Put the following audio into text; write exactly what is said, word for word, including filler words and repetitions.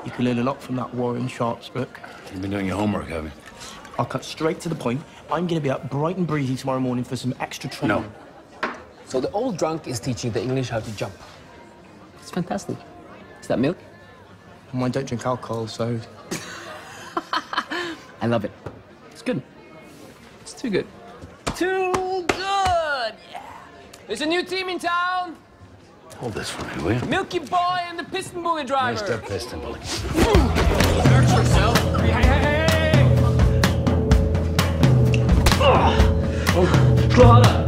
You can learn a lot from that Warren Sharp's book. You've been doing your homework, have you? I'll cut straight to the point. I'm going to be up bright and breezy tomorrow morning for some extra training. No. So the old drunk is teaching the English how to jump. It's fantastic. Is that milk? I don't drink alcohol, so... I love it. It's good. It's too good. Too good! Yeah! There's a new team in town! Hold this for me, will you? Milky Boy and the Piston Bully driver! Nice step, Piston Bully. Search yourself! Hey, hey, hey, hey! Oh, Claudia!